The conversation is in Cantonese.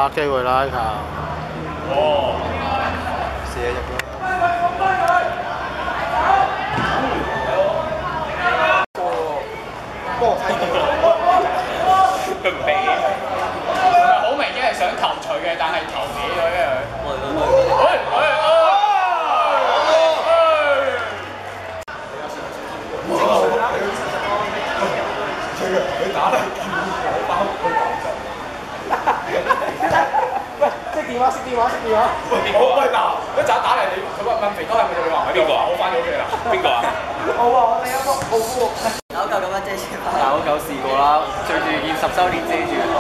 把機會啦，球。 哦， 射入啦。波睇佢唔俾嘅。好明顯係想頭槌嘅，但係頭歪咗嘅佢。 佢打得見我包佢頭就。 喂，識電話，識電話，識電話。 喂嗱，一陣打嚟你，佢問肥哥係咪就你話邊個啊？我翻咗屋企啦。邊個啊？ 我哋有個好喎。 99咁樣遮住。 99試過啦，著住件10周年遮住。